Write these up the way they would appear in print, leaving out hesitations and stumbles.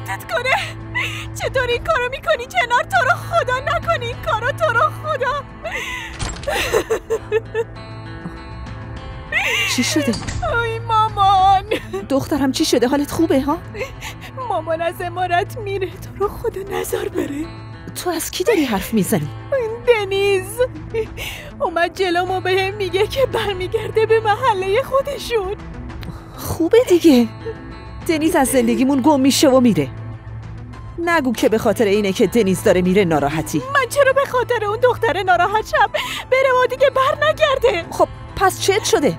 دردت کنه. چطور این کارو میکنی چنار؟ تو رو خدا نکنی این کارو، تو رو خدا. چی شده؟ اوی مامان. دخترم چی شده؟ حالت خوبه ها؟ مامان از امارت میره، تو رو خدا نذار بره. تو از کی داری حرف میزنی؟ دنیز اومد جلومو بهم میگه که برمیگرده به محله خودشون. خوبه دیگه. دنیز از زندگیمون گم میشه و میره. نگو که به خاطر اینه که دنیز داره میره ناراحتی. من چرا به خاطر اون دختر ناراحت شم؟ بره و دیگه بر نگرده. خب پس چت شده؟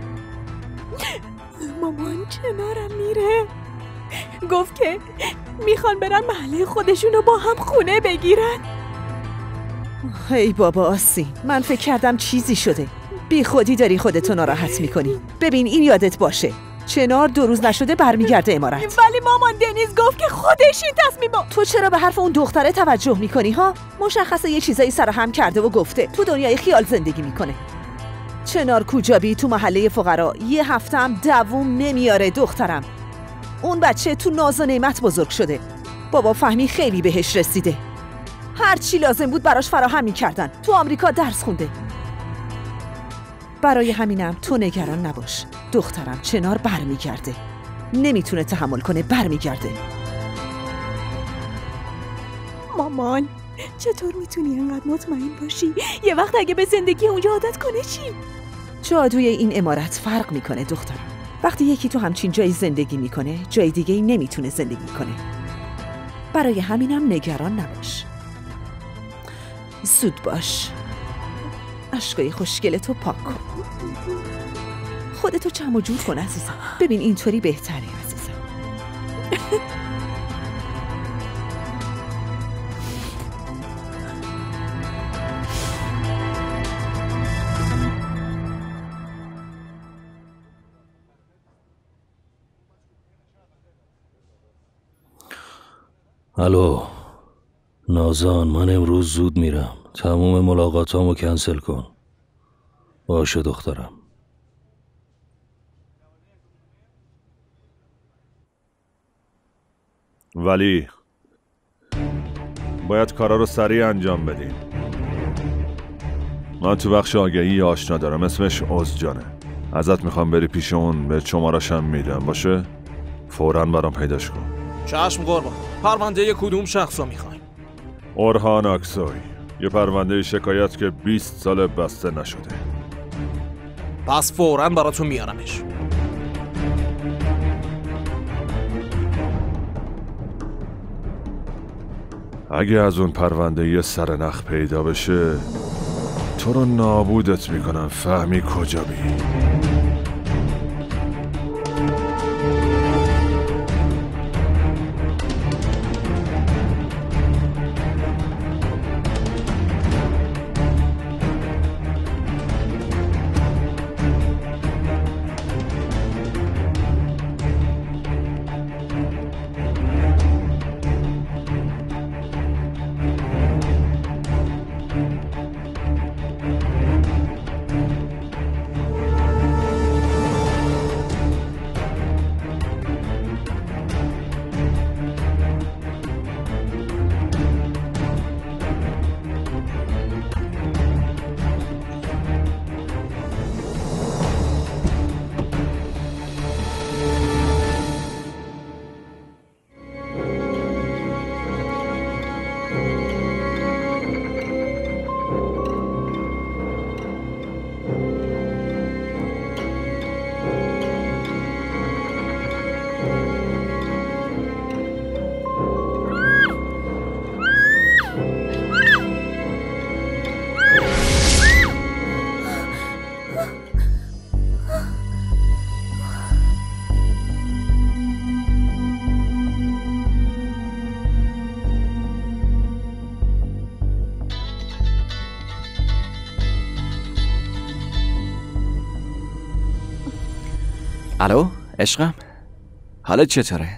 مامان چنارم میره، گفت که میخوان برن محله خودشونو با هم خونه بگیرن. ای بابا آسین، من فکر کردم چیزی شده. بی خودی داری خودتو ناراحت میکنی. ببین این یادت باشه، چنار 2 روز نشده برمیگرده امارت. ولی مامان دنیز گفت که خودش این تصمیمو. تو چرا به حرف اون دختره توجه میکنی ها؟ مشخصه یه چیزایی سرهم کرده و گفته تو دنیای خیال زندگی میکنه. چنار کوجابی تو محله فقرا 1 هفته هم دووم نمیاره دخترم. اون بچه تو ناز و نعمت بزرگ شده. بابا فهمی خیلی بهش رسیده. هر چی لازم بود براش فراهم میکردن. تو آمریکا درس خونده. برای همینم تو نگران نباش. دخترم چنار برمیگرده. نمیتونه تحمل کنه، برمیگرده. مامان چطور میتونی انقدر مطمئن باشی؟ یه وقت اگه به زندگی اونجا عادت کنه چی؟ جادوی این امارت فرق میکنه دخترم. وقتی یکی تو همچین جایی زندگی میکنه، جای دیگه‌ای نمیتونه زندگی کنه. برای همینم نگران نباش. زود باش. اشکای خوشگل تو پاک کن. خودتو جمع و جور کن عزیزم. ببین اینطوری بهتره عزیزم. الو نازان، من امروز زود میرم. تموم ملاقاتامو کنسل کن. باشه دخترم. ولی باید کارا رو سریع انجام بدیم. من تو بخش آگهی آشنا دارم، اسمش عزجانه. ازت میخوام بری پیش اون، به شماره‌شم میدم. باشه؟ فوراً برام پیداش کن. چشم قربان. پرونده کدوم شخص رو میخواین؟ اورهان اکسوی، یه پرونده شکایت که 20 سال بسته نشده. پس فوراً براتون میارمش. اگه از اون پرونده یه سرنخ پیدا بشه تو رو نابودت میکنم، فهمی کوجابی؟ الو عشقم، حالت چطوره؟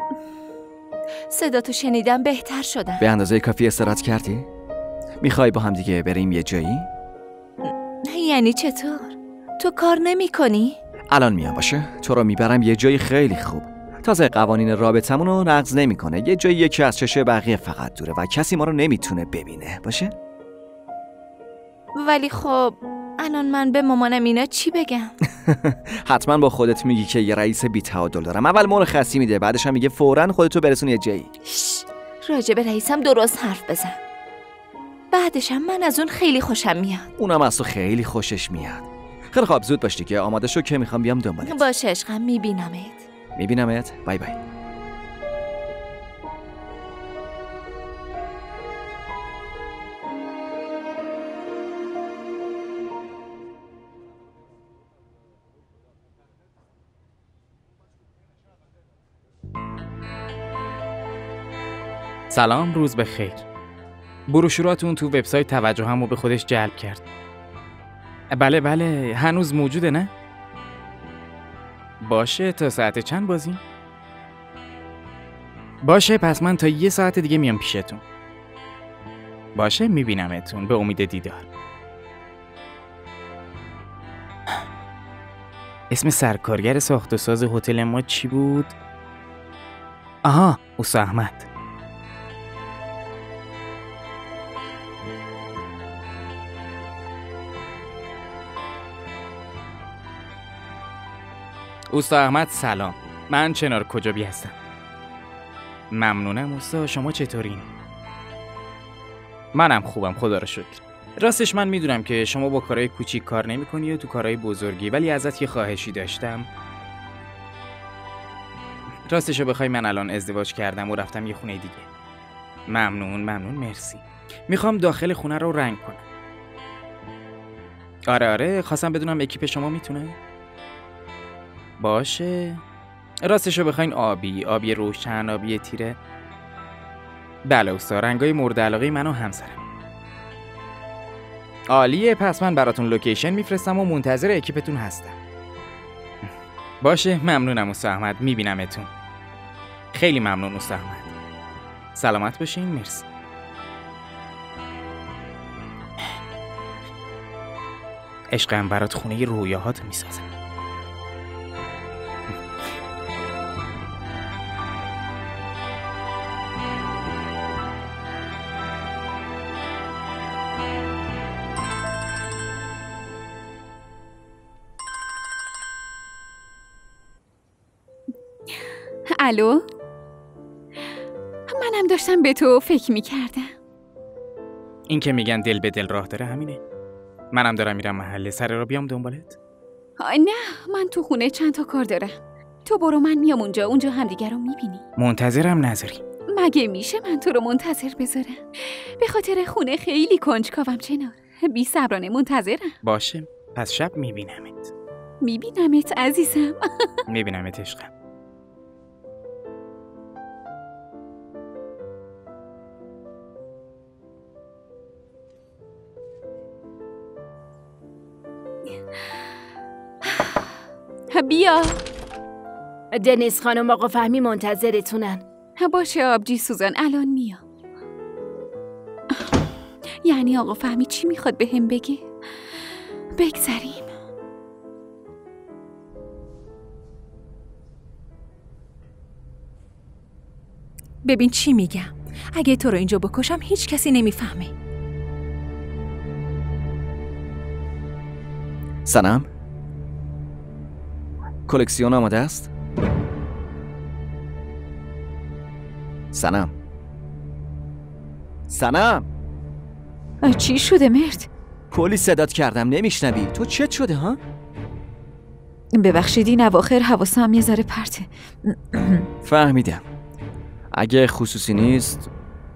صداتو شنیدم بهتر شدم. به اندازه کافی استراحت کردی؟ میخوای با هم دیگه بریم یه جایی؟ یعنی چطور؟ تو کار نمی کنی؟ الان میام باشه؟ تو رو میبرم یه جایی خیلی خوب. تازه قوانین رابطمون رو نقض نمیکنه. یه جایی یکی از چشم بقیه فقط دوره و کسی ما رو نمیتونه ببینه. باشه؟ ولی خب الان من به مامانم اینا چی بگم؟ حتما با خودت میگی که یه رئیس بی‌تعادل دارم. اول مرخصی میده، بعدش هم میگه فوراً خودتو برسون یه جایی. راجع به رئیسم درست حرف بزن. بعدش هم من از اون خیلی خوشم میاد. اونم از تو خیلی خوشش میاد. خیلی خوب، زود باش دیگه، آماده شو که میخوام بیام دنبالت. باشه عشقم، میبینمت. بای بای. سلام، روز بخیر. بروشوراتون تو وبسایت توجهمو به خودش جلب کرد. بله هنوز موجوده نه؟ باشه، تا ساعت چند بازی؟ باشه، پس من تا 1 ساعت دیگه میام پیشتون. باشه، میبینمتون. به امید دیدار. اسم سرکارگر ساخت و ساز هتل ما چی بود؟ آها، اوستا احمد. اوستا احمد سلام، من چنار کجابی هستم. ممنونم اوستا، شما چطورین؟ منم خوبم خدا رو شکر. راستش من میدونم که شما با کارهای کوچیک کار نمی‌کنی و تو کارهای بزرگی، ولی ازت یه خواهشی داشتم. راستشو بخوای من الان ازدواج کردم و رفتم یه خونه دیگه. ممنون مرسی. میخوام داخل خونه رو رنگ کنم. آره خواستم بدونم اکیپ شما میتونه؟ باشه. راستشو بخواین آبی روشن، آبی تیره. بله اوستا، رنگای مورد علاقه من و همسرم. عالیه، پس من براتون لوکیشن میفرستم و منتظر اکیپتون هستم. باشه، ممنونم اوستا احمد، میبینمتون. خیلی ممنون اوستا احمد. سلامت باشین، مرسی. عشقم برات خونه رویاهات میسازم. الو؟ منم داشتم به تو فکر میکردم. این که میگن دل به دل راه داره همینه. منم دارم میرم محله، سر را بیام دنبالت؟ نه، من تو خونه چند تا کار دارم. تو برو، من میام اونجا همدیگه رو میبینی. منتظرم نذاری. مگه میشه من تو رو منتظر بذارم؟ به خاطر خونه خیلی کنجکاوم چنار. بی صبرانه منتظرم. باشه، پس شب میبینمت. میبینمت عزیزم. میبینمت عشقم. بیا. دنیس خانم آقا فهمی منتظرتونن. باشه آبجی سوزان، الان میام. یعنی آقا فهمی چی میخواد به هم بگه؟ بگذریم. ببین چی میگم. اگه تو رو اینجا بکشم هیچ کسی نمیفهمه. سلام، کلکسیون آماده است؟ سنم چی شده مرد؟ کلی صدات کردم نمیشنوی. تو چت شده ها؟ ببخشید این اواخر حواسم یه ذره پرته. فهمیدم. اگه خصوصی نیست.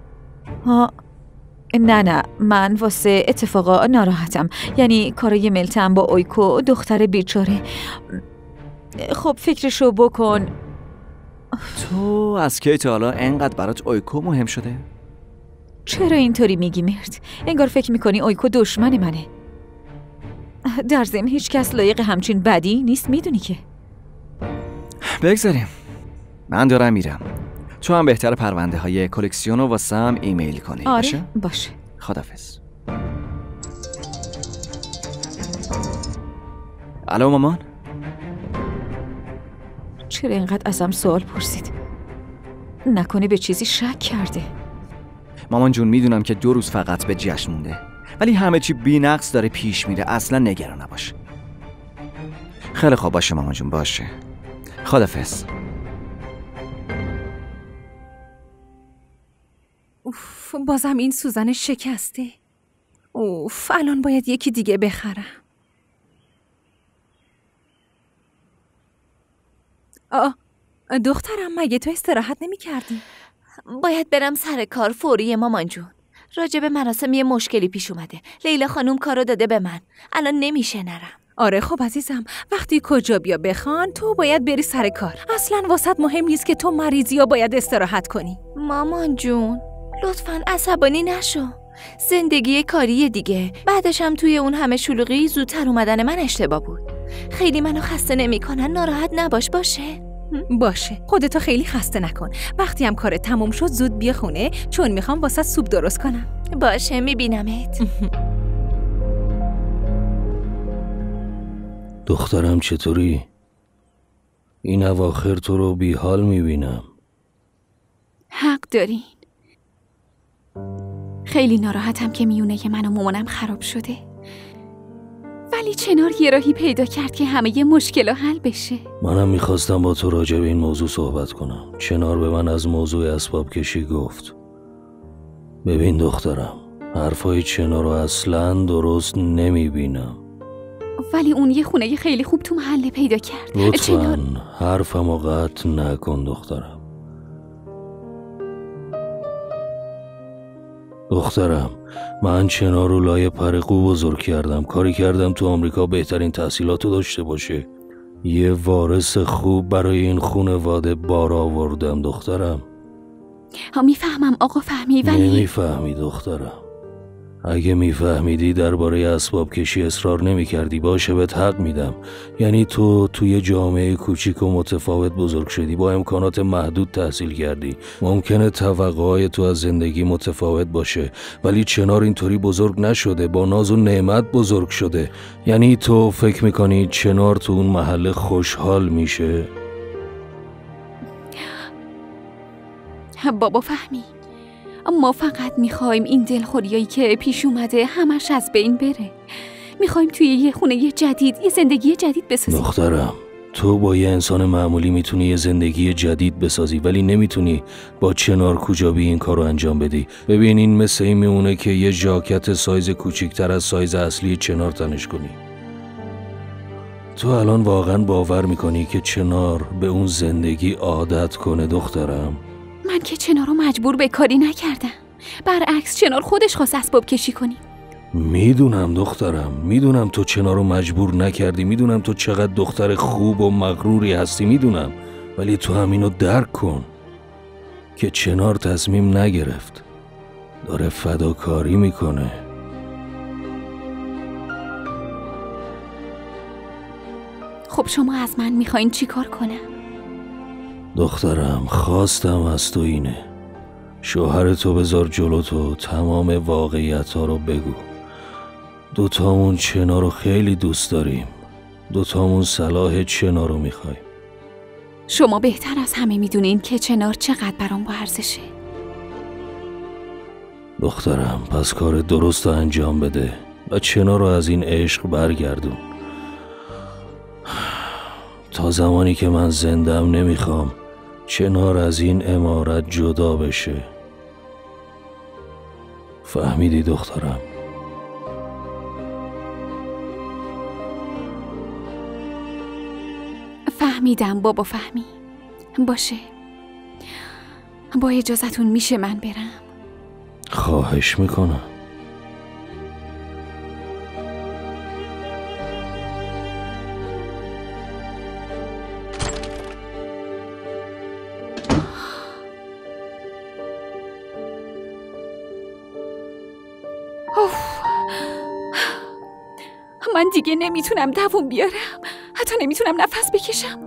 نه من واسه اتفاقا ناراحتم. یعنی کارای ملتم با اویکو دختر بیچاره. خب فکرشو بکن. تو از کی تا حالا انقدر برات اویکو مهم شده؟ چرا اینطوری میگی مرد؟ انگار فکر میکنی اویکو دشمن منه. در ضمن هیچ کس لایق همچین بدی نیست، میدونی که. بگذاریم، من دارم میرم. تو هم بهتر پرونده های کلکسیون رو واسم ایمیل کنی. آره باشه. خداحافظ. الو مامان. چرا اینقدر ازم سوال پرسید؟ نکنه به چیزی شک کرده؟ مامان جون میدونم که 2 روز فقط به جشن مونده، ولی همه چی بی نقص داره پیش میره، اصلا نگران نباش. خیلی خوب باشه مامان جون، باشه. خدافظ. اوف، بازم این سوزن شکسته. اوف، الان باید یکی دیگه بخرم. دخترم مگه تو استراحت نمی کردی؟ باید برم سر کار فوری مامان جون. راجب مراسم یه مشکلی پیش اومده. لیلا خانوم کارو داده به من. الان نمیشه نرم. آره خب عزیزم، وقتی کجا بیا بخوان تو باید بری سر کار. اصلا واسط مهم نیست که تو مریضی یا باید استراحت کنی. مامان جون لطفاً عصبانی نشو. زندگی کاری دیگه. بعدش هم توی اون همه شلوغی زودتر اومدن من اشتباه بود. خیلی منو خسته نمی‌کنن، ناراحت نباش باشه؟ باشه، خودتو خیلی خسته نکن. وقتی هم کارت تموم شد زود بیا خونه، چون میخوام واسه سوپ درست کنم. باشه، میبینمت. دخترم چطوری؟ این اواخر تو رو بی حال میبینم. حق دارین. خیلی ناراحتم که میونه من و مامانم خراب شده. ولی چنار یه راهی پیدا کرد که همه مشکل حل بشه. منم میخواستم با تو راجع به این موضوع صحبت کنم. چنار به من از موضوع اسباب کشی گفت. ببین دخترم، حرفای چنار رو اصلاً درست نمیبینم. ولی اون یه خونه خیلی خوب تو محله پیدا کرد. لطفاً حرفمو قطع نکن دخترم. دخترم، من چنار رو لای پرقو بزرگ کردم. کاری کردم تو آمریکا بهترین تحصیلاتو داشته باشه. یه وارث خوب برای این خانواده بار آوردم دخترم. میفهمم آقا فهمی، ولی نمیفهمی دخترم. اگه میفهمیدی درباره اسباب کشی اصرار نمیکردی. باشه بهت حق میدم. یعنی تو توی جامعه کوچیک و متفاوت بزرگ شدی، با امکانات محدود تحصیل کردی. ممکنه توقعهای تو از زندگی متفاوت باشه، ولی چنار اینطوری بزرگ نشده، با ناز و نعمت بزرگ شده. یعنی تو فکر میکنی چنار تو اون محله خوشحال میشه؟ بابا فهمی، ما فقط میخوایم این دلخوریایی که پیش اومده همش از بین بره. میخوایم توی یه خونه جدید، یه زندگی جدید بسازیم. دخترم، تو با یه انسان معمولی میتونی یه زندگی جدید بسازی، ولی نمیتونی با چنار کوجابی این کارو انجام بدی. ببین این مثل این میمونه که یه ژاکت سایز کوچیکتر از سایز اصلی چنار تنش کنی. تو الان واقعا باور میکنی که چنار به اون زندگی عادت کنه دخترم؟ من که چنار رو مجبور به کاری نکردم. برعکس چنار خودش خواست اسباب کشی کنی. میدونم دخترم، میدونم تو چنار رو مجبور نکردی. میدونم تو چقدر دختر خوب و مغروری هستی، میدونم. ولی تو همینو درک کن که چنار تصمیم نگرفت، داره فداکاری میکنه. خب شما از من میخواین چی کار کنم؟ دخترم، خواستم از تو اینه، شوهرتو بذار جلو تو، تمام واقعیت ها رو بگو. دوتامون چنار رو خیلی دوست داریم. دوتامون صلاح چنار رو میخوایم. شما بهتر از همه میدونین که چنار چقدر برام با ارزشه. دخترم، پس کار درست رو انجام بده و چنار رو از این عشق برگردون. تا زمانی که من زندم نمیخوام چنار از این عمارت جدا بشه. فهمیدی دخترم؟ فهمیدم بابا فهمی. باشه، با اجازتون میشه من برم؟ خواهش میکنم. من دیگه نمیتونم دووم بیارم، حتی نمیتونم نفس بکشم.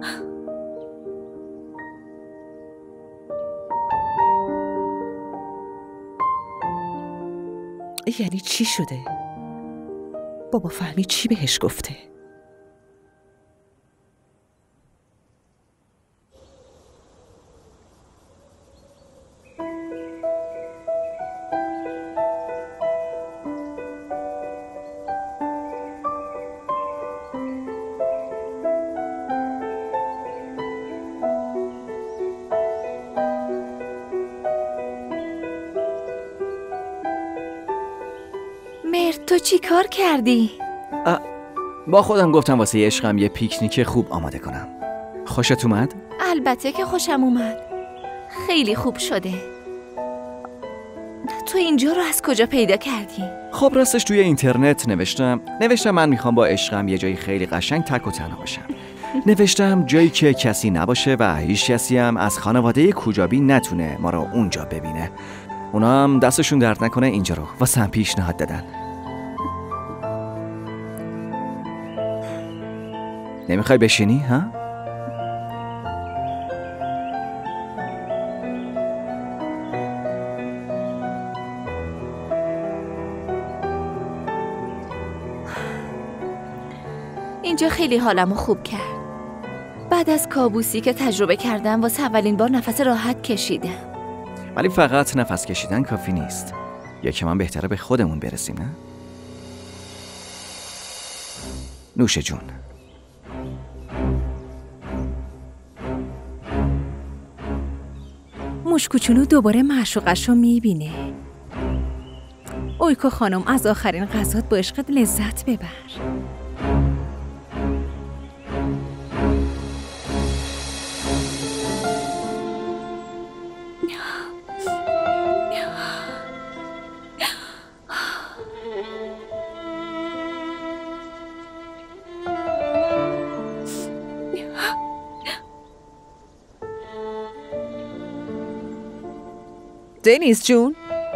یعنی چی شده؟ بابا فهمی چی بهش گفته؟ تو چی کار کردی؟ با خودم گفتم واسه عشقم یه پیکنیک خوب آماده کنم. خوشت اومد؟ البته که خوشم اومد. خیلی خوب شده. تو اینجا رو از کجا پیدا کردی؟ خب راستش توی اینترنت نوشتم من میخوام با عشقم یه جایی خیلی قشنگ تک و تنها باشم. نوشتم جایی که کسی نباشه و هیچ کسی هم از خانواده کوجابی نتونه ما رو اونجا ببینه. اونا هم دستشون درد نکنه اینجا رو واسه هم پیشنهاد دادن. نمیخوای بشینی ها؟ اینجا خیلی حالمو خوب کرد. بعد از کابوسی که تجربه کردم واسه اولین بار نفس راحت کشیدم. ولی فقط نفس کشیدن کافی نیست. یکی من بهتره به خودمون برسیم نه؟ نوش جون. مشکوچولو دوباره معشوقشو میبینه. اویکو خانم از آخرین غذات با عشقت لذت ببر. دنیز جون،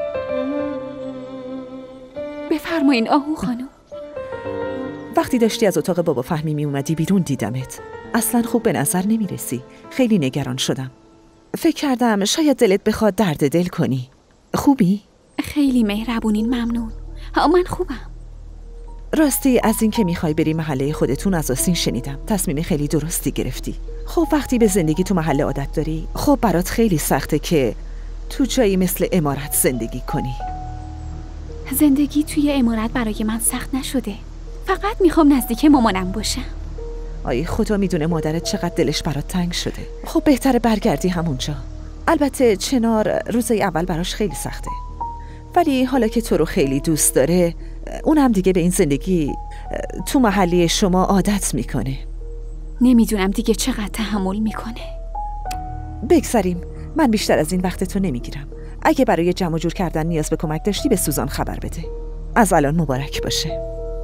بفرمایین آهو خانم. وقتی داشتی از اتاق بابا فهمی می اومدی بیرون دیدمت. اصلا خوب به نظر نمی رسی. خیلی نگران شدم. فکر کردم شاید دلت بخواد درد دل کنی. خوبی؟ خیلی مهربونین، ممنون. من خوبم. راستی از این که میخوای بری محله خودتون از آستین شنیدم. تصمیم خیلی درستی گرفتی. خب وقتی به زندگی تو محله عادت داری، خب برات خیلی سخته که تو جایی مثل عمارت زندگی کنی. زندگی توی عمارت برای من سخت نشده. فقط میخوام نزدیک مامانم باشم. آی خدا میدونه مادرت چقدر دلش برات تنگ شده. خب بهتره برگردی همونجا. البته چنار روزای اول براش خیلی سخته، ولی حالا که تو رو خیلی دوست داره، اون هم دیگه به این زندگی تو محله شما عادت میکنه. نمیدونم دیگه چقدر تحمل میکنه. بگذاریم، من بیشتر از این وقت تو نمیگیرم. اگه برای جمع جور کردن نیاز به کمک داشتی به سوزان خبر بده. از الان مبارک باشه.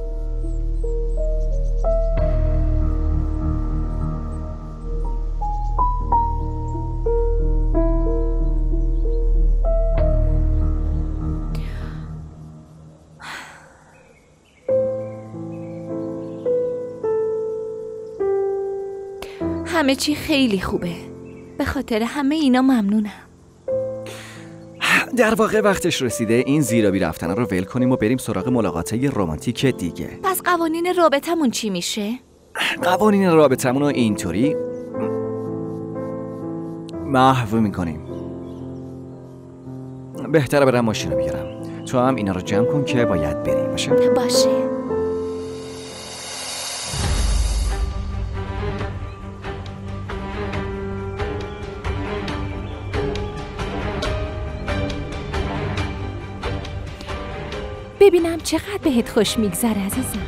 همه چی خیلی خوبه. به خاطر همه اینا ممنونم. در واقع وقتش رسیده این زیرابی رفتن رو ول کنیم و بریم سراغ ملاقاته رمانتیک دیگه. پس قوانین رابطمون چی میشه؟ قوانین رابطمون رو اینطوری محو میکنیم. بهتره برم ماشین رو بیارم. تو هم اینا رو جمع کن که باید بریم. باشه. ببینم چقدر بهت خوش میگذره عزیزم.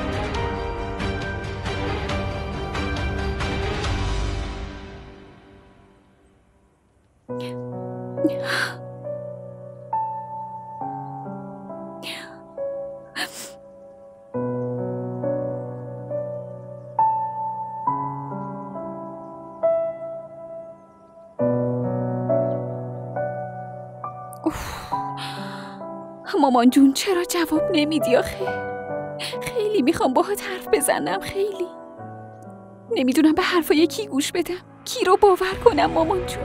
مامان جون چرا جواب نمیدی آخه؟ خیلی میخوام باهات حرف بزنم. خیلی نمیدونم به حرفای کی گوش بدم، کی رو باور کنم. مامان جون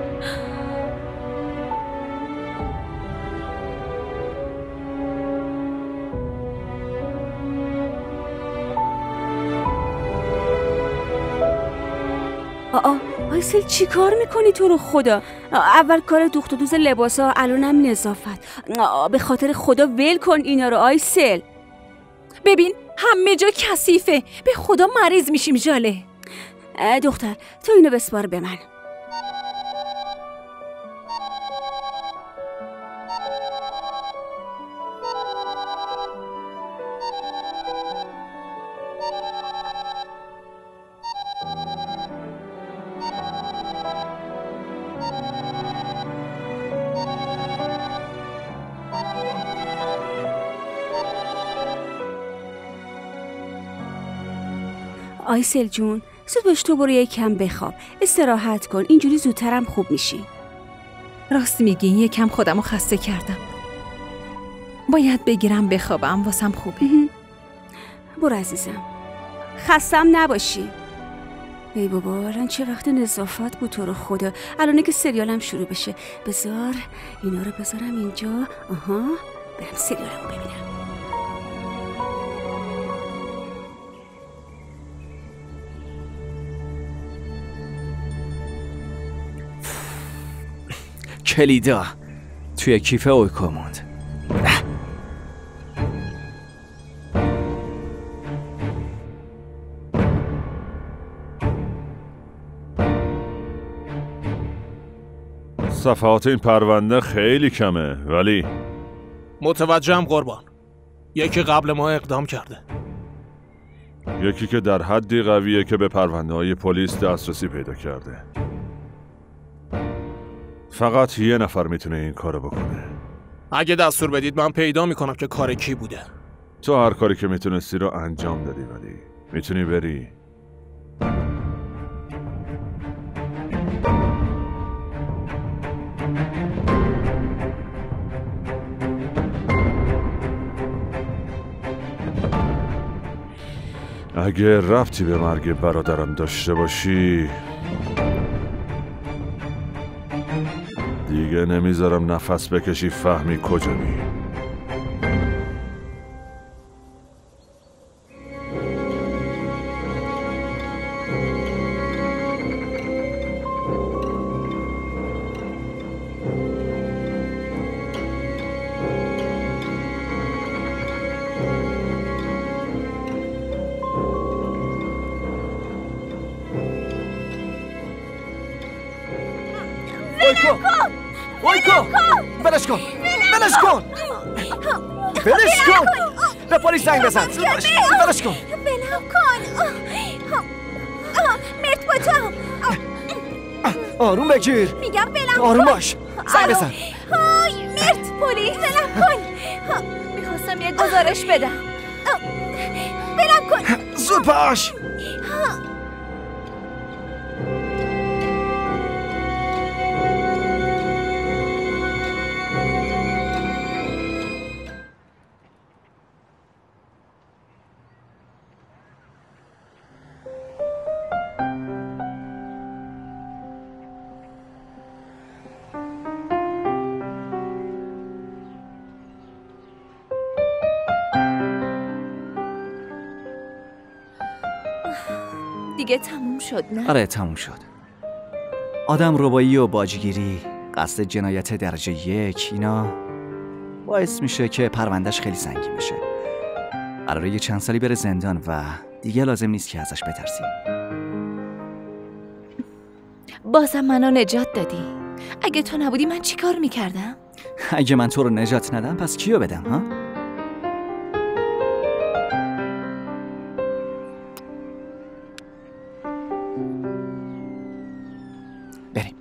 آیسل چی کار میکنی تو رو خدا؟ اول کار دوخت و دوز لباسا، الانم نظافت. به خاطر خدا ول کن اینا رو آیسل. ببین همه جا کثیفه، به خدا مریض میشیم ژاله. دختر تو اینو بسپار به من. آیسل جون، زود باش تو برو یکم بخواب، استراحت کن، اینجوری زودترم خوب میشی. راست میگی، یکم خودمو خسته کردم. باید بگیرم بخوابم، واسم خوبه. برو عزیزم، خستم نباشی. ای بابا الان چه وقت نظافت بود تو رو خدا. الانه که سریالم شروع بشه. بذار اینا رو بذارم اینجا. آها، برم سریالمو ببینم. کلیدا توی کیف اویکو موند. صفحات این پرونده خیلی کمه، ولی متوجهم قربان. یکی قبل ما اقدام کرده، یکی که در حدی قویه که به پرونده های پلیس دسترسی پیدا کرده. فقط یه نفر میتونه این کارو بکنه. اگه دستور بدید من پیدا میکنم که کار کی بوده. تو هر کاری که میتونستی رو انجام دادی، ولی میتونی بری. اگه ربطی به مرگ برادرم داشته باشی دیگه نمیذارم نفس بکشی فهمی کجا بی. بلش کن به پلیس زنگ بزن. بلش کن. بلم کن. مرد با تو. آروم بگیر. میگم بلم آروم کن. باش. زنگ بزن. مرد پلیس بلم کن. میخواستم یه گزارش بدم. بلم کن. زود باش. دیگه تموم شد نه؟ آره تموم شد. آدم ربایی و باجگیری، قصد جنایت درجه 1 اینا باعث میشه که پروندهش خیلی سنگین بشه. قراره یه چند سالی بره زندان و دیگه لازم نیست که ازش بترسی. بازم منو نجات دادی. اگه تو نبودی من چی کار میکردم؟ اگه من تو رو نجات ندم پس کیو بدم ها؟ بریم.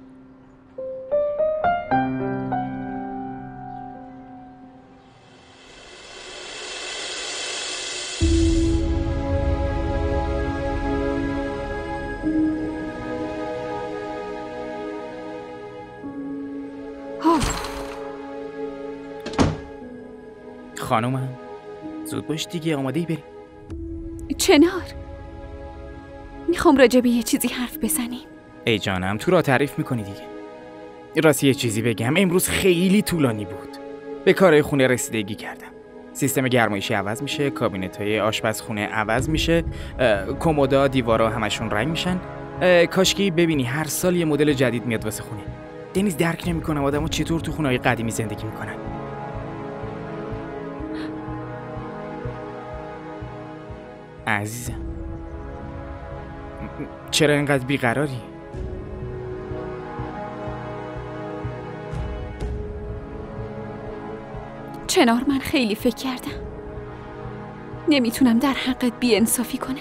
خانومم زود باش دیگه، آماده ای بریم؟ چنار، میخوام راجع به یه چیزی حرف بزنیم. ای جانم تو را تعریف میکنی دیگه. راستی یه چیزی بگم، امروز خیلی طولانی بود. به کارهای خونه رسیدگی کردم. سیستم گرمایشی عوض میشه، کابینت‌های آشپزخونه عوض میشه، کمودا دیوارا همشون رنگ میشن. کاشکی ببینی هر سال یه مدل جدید میاد واسه خونه. دنیز درک نمیکنم آدمو چطور تو خونه‌های قدیمی زندگی میکنن. عزیزم چرا اینقدر بیقراری؟ چنار، من خیلی فکر کردم. نمیتونم در حقت بی‌انصافی کنم.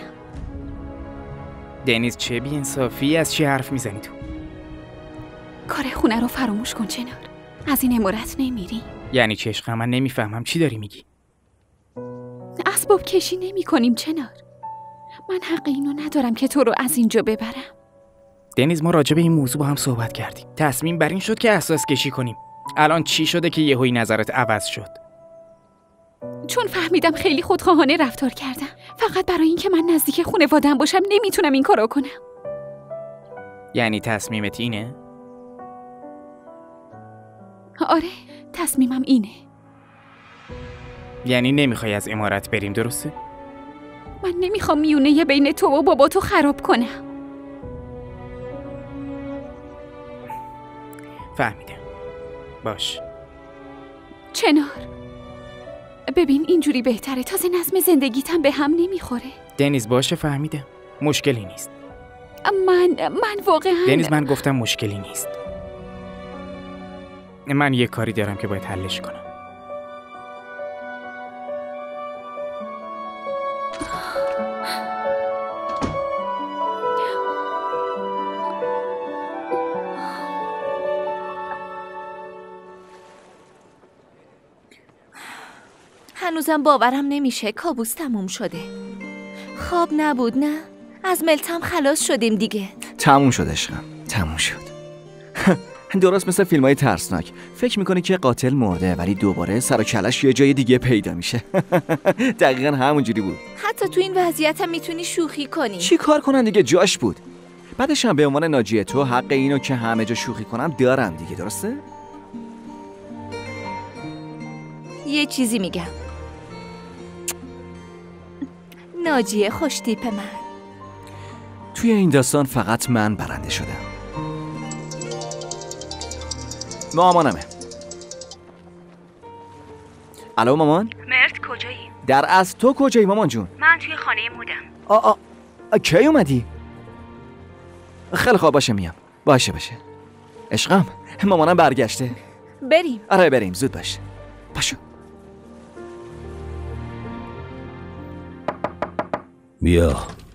دنیز چه بی‌انصافی؟ از چی حرف میزنی تو؟ کار خونه رو فراموش کن چنار. از این امارت نمیری. یعنی چه عشقم؟ من نمیفهمم چی داری میگی؟ اسباب کشی نمی کنیم چنار. من حق اینو ندارم که تو رو از اینجا ببرم. دنیز، ما راجع به این موضوع با هم صحبت کردیم. تصمیم بر این شد که احساس کشی کنیم. الان چی شده که یهویی نظرت عوض شد؟ چون فهمیدم خیلی خودخواهانه رفتار کردم. فقط برای اینکه من نزدیک خانواده‌ام باشم نمیتونم این کارو کنم. یعنی تصمیمت اینه؟ آره، تصمیمم اینه. یعنی نمیخوای از عمارت بریم، درسته؟ من نمیخوام میونه بین تو و بابا تو خراب کنم. فهمیدم. باش. چنار، ببین اینجوری بهتره. تازه نظم زندگیتم به هم نمیخوره. دنیز باشه، فهمیدم. مشکلی نیست. من واقعا دنیز، من گفتم مشکلی نیست. من یه کاری دارم که باید حلش کنم. هنوزم باورم نمیشه کابوس تموم شده. خواب نبود نه؟ از ملتم خلاص شدیم دیگه. تموم شد عشقم، تموم شد. درست مثل فیلم‌های ترسناک. فکر میکنی که قاتل مرده ولی دوباره سر و کلش یه جای دیگه پیدا میشه. دقیقاً همونجوری بود. حتی تو این وضعیت هم میتونی شوخی کنی. چی کار کنن دیگه؟ جاش بود. بعدش هم به عنوان ناجیه تو حق اینو که همه جا شوخی کنم دارم دیگه، درسته؟ یه چیزی میگم. ناجیه خوش تیپ من. توی این داستان فقط من برنده شدم. مامانمه. الو مامان؟ مرد کجایی؟ در از تو کجایی مامان جون؟ من توی خانه مودم. کی اومدی؟ خیلی خواب، باشه میام. باشه عشقم، مامانم برگشته. بریم. آره بریم، زود باش. پاشو. بیا.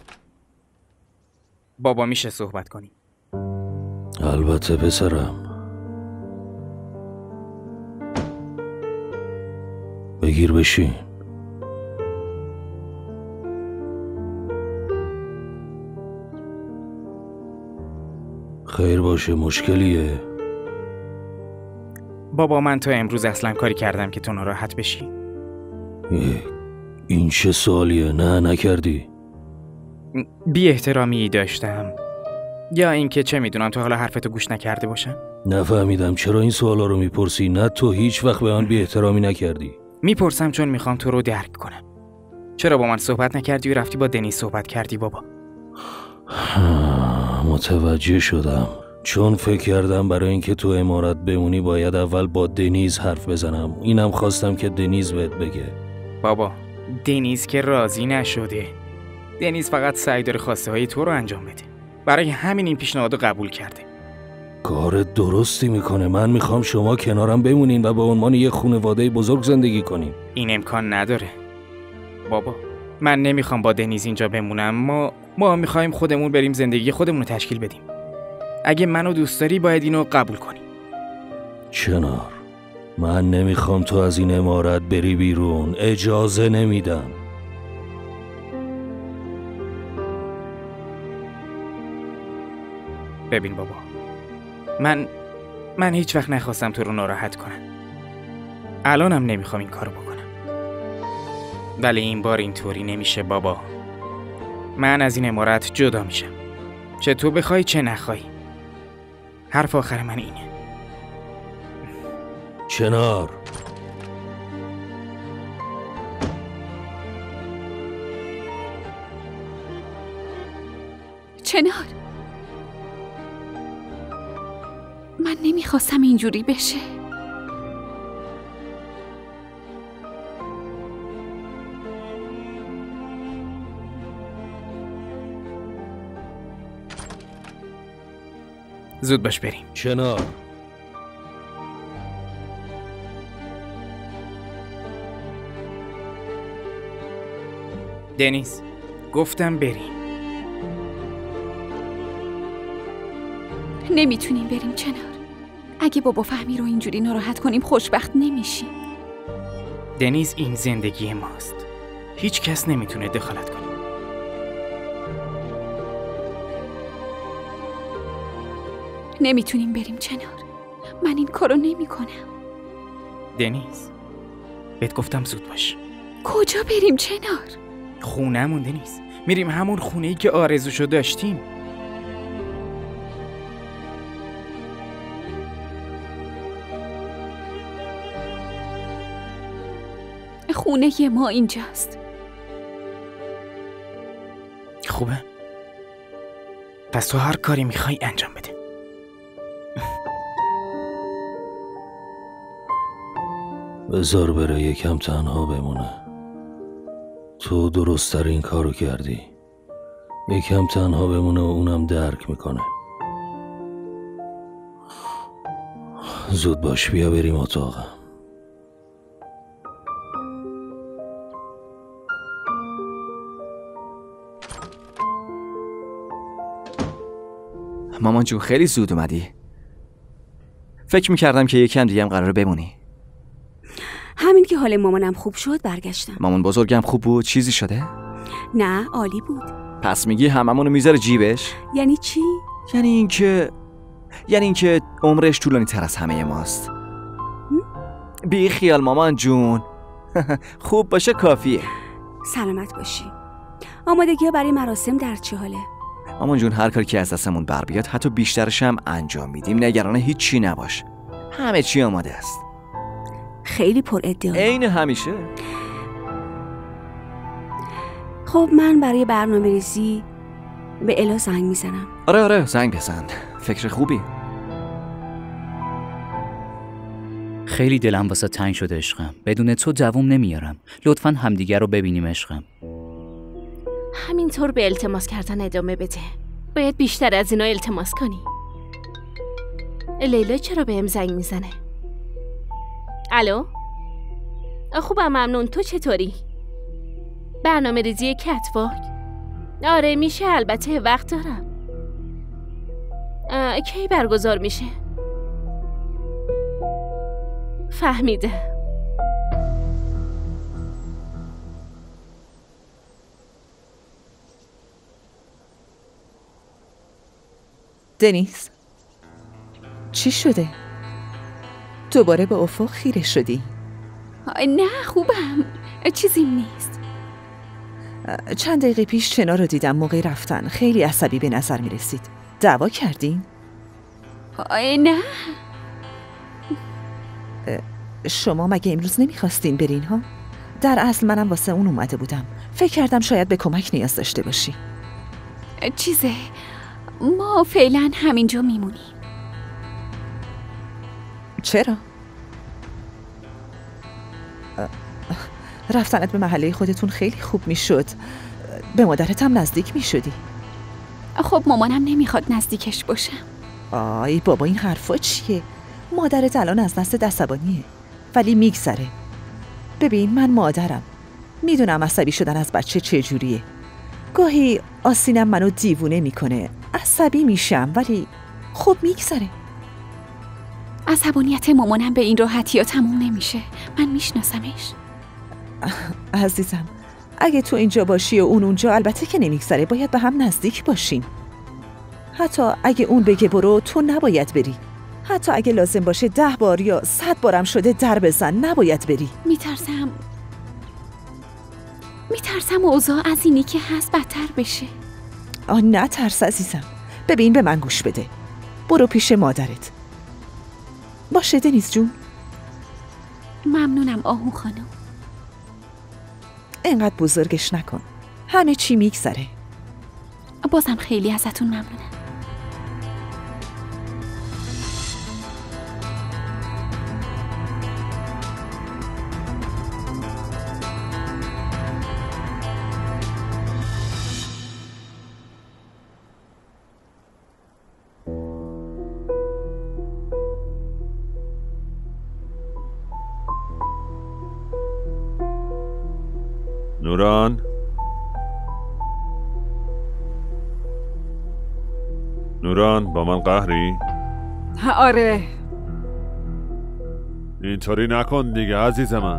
بابا میشه صحبت کنیم؟ البته پسرم. بگیر بشین. خیر باشه، مشکلیه؟ بابا من تا امروز اصلا کاری کردم که تو ناراحت بشی؟ این چه سوالیه؟ نه نکردی. بی احترامی داشتم یا اینکه چه میدونم تو حالا حرفتو گوش نکرده باشم؟ نفهمیدم چرا این سوالا رو میپرسی. نه تو هیچ وقت به آن بی احترامی نکردی. میپرسم چون میخوام تو رو درک کنم. چرا با من صحبت نکردی و رفتی با دنیز صحبت کردی بابا؟ متوجه شدم. چون فکر کردم برای اینکه تو عمارت بمونی باید اول با دنیز حرف بزنم. اینم خواستم که دنیز بهت بگه. بابا دنیز که راضی نشده. دنیز فقط سعی داره خواسته های تو رو انجام بده. برای همین این پیشنهادو قبول کرده. کار درستی میکنه. من میخوام شما کنارم بمونین و به عنوان یه خانواده بزرگ زندگی کنین. این امکان نداره بابا. من نمیخوام با دنیز اینجا بمونم. ما میخوایم خودمون بریم زندگی خودمون رو تشکیل بدیم. اگه منو دوست داری باید اینو قبول کنی. چنار، من نمیخوام تو از این عمارت بری بیرون. اجازه نمیدم. ببین بابا، من هیچ وقت نخواستم تو رو ناراحت کنم. الانم نمیخوام این کارو بکنم. ولی این بار اینطوری نمیشه بابا. من از این عمارت جدا میشم. چه تو بخوای چه نخوای. حرف آخر من اینه. چنار، چنار، من نمیخواستم اینجوری بشه. زود باش بریم. چنار، دنیز، گفتم بریم. نمیتونیم بریم چنار. اگه بابا فهمی رو اینجوری ناراحت کنیم خوشبخت نمیشیم. دنیز، این زندگی ماست. هیچ کس نمیتونه دخالت کنه. نمیتونیم بریم چنار. من این کارو نمیکنم. دنیز، بهت گفتم زود باش. کجا بریم چنار؟ خونه‌مون دنیز. میریم همون خونه‌ای که آرزوشو داشتیم. خونه ما اینجاست. خوبه؟ پس تو هر کاری میخوای انجام بده. بذار بره یکم تنها بمونه. تو درست‌ترین کارو کردی. یکم تنها بمونه و اونم درک میکنه. زود باش بیا بریم اتاقم. مامان جون خیلی زود اومدی. فکر میکردم که یکم دیگه هم قراره بمونی. همین که حال مامانم خوب شد برگشتم. مامان بزرگم خوب بود؟ چیزی شده؟ نه عالی بود. پس میگی هممونو میذاره جیبش؟ یعنی چی؟ یعنی اینکه عمرش طولانی تر از همه ماست. بی خیال مامان جون. خوب باشه کافیه. سلامت باشی. آمادگی برای مراسم در چه حاله؟ مامان جون هر کاری که از دستمون بر بیاد حتی بیشترش هم انجام میدیم. نگران هیچ چی نباش. همه چی آماده است. خیلی پر ادعا. عین همیشه. خب من برای برنامه‌ریزی به الا زنگ میزنم. آره زنگ بزن. فکر خوبی. خیلی دلم واسه تنگ شده عشقم. بدون تو دووم نمیارم. لطفاً همدیگر رو ببینیم عشقم. همینطور به التماس کردن ادامه بده. باید بیشتر از اینا التماس کنی. لیلا چرا بهم زنگ میزنه؟ الو؟ خوبم ممنون. تو چطوری؟ برنامه ریزی کتواک؟ آره میشه البته وقت دارم. کی برگزار میشه؟ فهمیده. دنیز چی شده؟ دوباره به افق خیره شدی؟ نه خوبم، چیزیم نیست. چند دقیقه پیش چنار رو دیدم موقع رفتن. خیلی عصبی به نظر می رسید. دعوا کردین؟ نه. شما مگه امروز نمیخواستین برین ها؟ در اصل منم واسه اون اومده بودم. فکر کردم شاید به کمک نیاز داشته باشی. ما فعلا همینجا میمونیم. چرا؟ رفتنت به محله خودتون خیلی خوب میشد. به مادرت هم نزدیک میشدی. خب مامانم نمیخواد نزدیکش باشم. آی بابا این حرفا چیه؟ مادرت الان از دست عصبانیه ولی میگذره. ببین من مادرم، میدونم عصبی شدن از بچه چجوریه. گاهی آسینم منو دیوونه میکنه، عصبی میشم ولی خب میگذره. عصبانیت مامانم به این راحتی ها تموم نمیشه. من میشناسمش. عزیزم اگه تو اینجا باشی و اون اونجا البته که نمیگذره. باید به هم نزدیک باشین. حتی اگه اون بگه برو تو نباید بری. حتی اگه لازم باشه 10 بار یا 100 بارم شده در بزن نباید بری. میترسم اوضاع از اینی که هست بدتر بشه. نه ترس عزیزم. ببین به من گوش بده. برو پیش مادرت. باشه دنیز جون. ممنونم آهو خانم. اینقدر بزرگش نکن. همه چی میگذره. بازم خیلی ازتون ممنونم. نوران با من قهری؟ آره. اینطوری نکن دیگه عزیز من.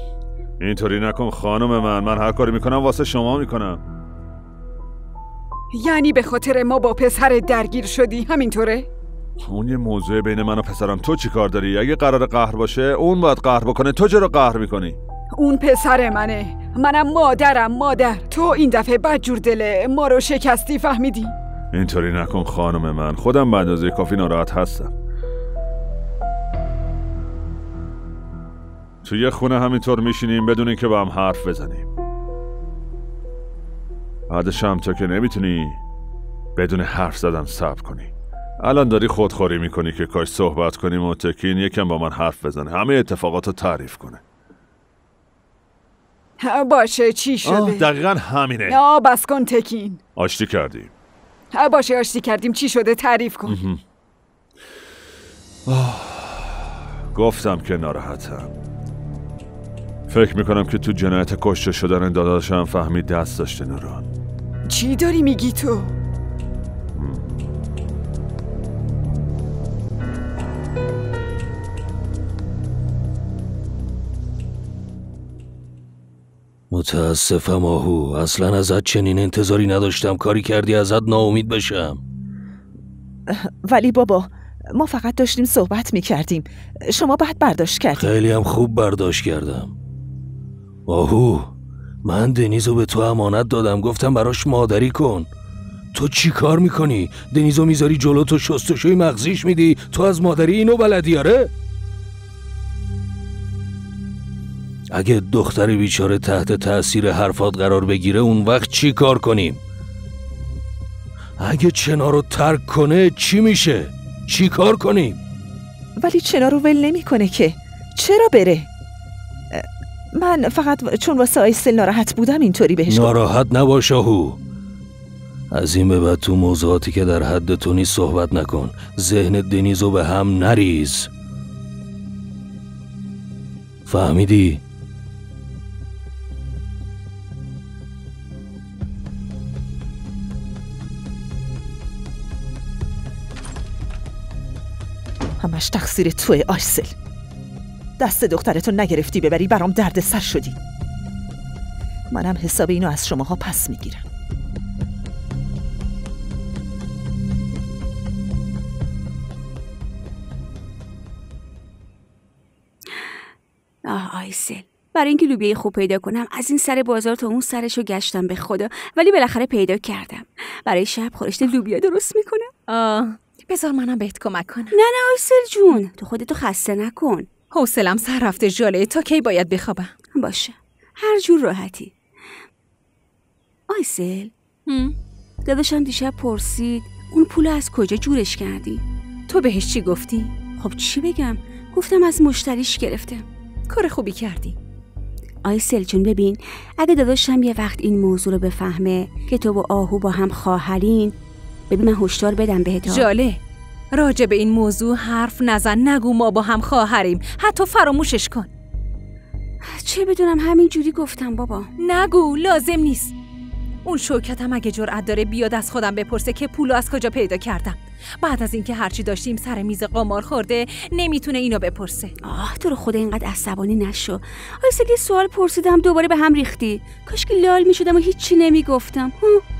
اینطوری نکن خانم من هر کاری میکنم واسه شما میکنم. یعنی به خاطر ما با پسرت درگیر شدی همینطوره؟ اون یه موضوع بین من و پسرم، تو چی کار داری؟ اگه قرار قهر باشه اون باید قهر بکنه، تو چرا قهر میکنی؟ اون پسر منه، منم مادرم. مادر تو این دفعه بدجور دله ما رو شکستی، فهمیدی؟ اینطوری نکن خانم من، خودم به اندازه کافی ناراحت هستم. توی خونه همینطور میشینیم بدون اینکه با هم حرف بزنیم. بعدش هم تو که نمیتونی بدون حرف زدن صبر کنی. الان داری خودخوری میکنی که کاش صحبت کنیم و تکین یکم با من حرف بزنه، همه اتفاقات رو تعریف کنه. باشه چی شده؟ دقیقا همینه. بس کن تکین. آشتی کردیم. باشه آشتی کردیم، چی شده؟ تعریف کن. گفتم که ناراحتم. فکر میکنم که تو جنایت کشته شدن داداشم فهمید دست داشته نوران. چی داری میگی تو؟ متاسفم آهو، اصلا ازت چنین انتظاری نداشتم کاری کردی ازت ناامید بشم. ولی بابا ما فقط داشتیم صحبت میکردیم، شما بعد برداشت کردیم. خیلی هم خوب برداشت کردم. آهو من دنیزو به تو امانت دادم، گفتم براش مادری کن. تو چی کار میکنی؟ دنیزو میذاری جلو تو شستشوی مغزیش میدی؟ تو از مادری اینو بلدی؟ آره؟ اگه دختر بیچاره تحت تأثیر حرفات قرار بگیره اون وقت چی کار کنیم؟ اگه چنار رو ترک کنه چی میشه؟ چی کار کنیم؟ ولی چنار رو ول نمی کنه که، چرا بره؟ من فقط چون واسه آیسل ناراحت بودم اینطوری بهش ناراحت نباش آهو. از این به بعد تو موضوعاتی که در حد تو نیست صحبت نکن، ذهن دنیزو به هم نریز. فهمیدی؟ همش تقصیر توه آیسل. دست دخترتو نگرفتی ببری برام درد سر شدی. منم حساب اینو از شماها پس میگیرم. آیسل، برای اینکه لوبیای خوب پیدا کنم از این سر بازار تا اون سرشو گشتم به خدا، ولی بالاخره پیدا کردم. برای شب خورشت لوبیا درست میکنم. بذار منم بهت کمک کنم. نه آیسل جون، تو خودتو خسته نکن. حوصلم سر رفته ژاله، تا کی باید بخوابم؟ باشه هر جور راحتی. آیسل داداشم دیشب پرسید اون پول از کجا جورش کردی؟ تو بهش چی گفتی؟ خب چی بگم؟ گفتم از مشتریش گرفتم. کار خوبی کردی. آیسل جون ببین، اگه داداشم یه وقت این موضوع رو بفهمه که تو و آهو با هم خواهرین، ببین من هشدار بدم بهت. جاله راجع به این موضوع حرف نزن، نگو ما با هم خواهریم، حتی فراموشش کن. چه بدونم همین جوری گفتم بابا. نگو، لازم نیست. اون شوکتم اگه جرأت داره بیاد از خودم بپرسه که پولو از کجا پیدا کردم، بعد از اینکه هرچی داشتیم سر میز قمار خورده، نمیتونه اینو بپرسه. تو رو خدا اینقدر عصبانی نشو. آیسل یه سوال پرسیدم دوباره به هم ریختی. کاش که لال میشدم و هیچی نمیگفتم.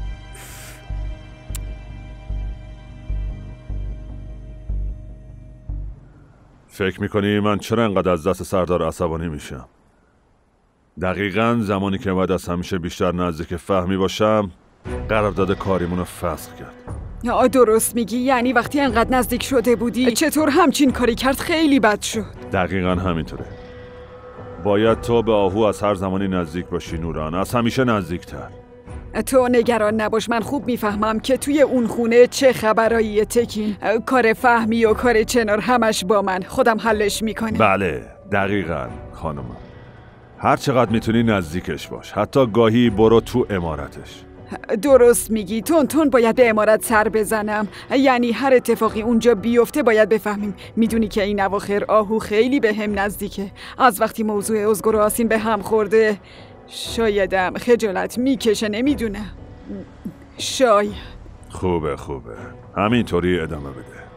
فکر میکنی من چرا انقدر از دست سردار عصبانی میشم؟ دقیقاً زمانی که باید از همیشه بیشتر نزدیک فهمی باشم قرارداد کاریمونو فسخ کرد. درست میگی، یعنی وقتی انقدر نزدیک شده بودی چطور همچین کاری کرد؟ خیلی بد شد. دقیقاً همینطوره. باید تو به آهو از هر زمانی نزدیک باشی نوران، از همیشه نزدیکتر. تو نگران نباش، من خوب میفهمم که توی اون خونه چه خبرایی تکین. کار فهمی و کار چنار همش با من، خودم حلش میکنم. بله دقیقاً خانم. هر چقدر میتونی نزدیکش باش، حتی گاهی برو تو عمارتش. درست میگی، تون باید به عمارت سر بزنم، یعنی هر اتفاقی اونجا بیفته باید بفهمیم. میدونی که این اواخر آهو خیلی به هم نزدیکه. از وقتی موضوع ازگور و آسین به هم خورده شایدم خجالت میکشه، نمیدونم. شاید. خوبه همینطوری ادامه بده.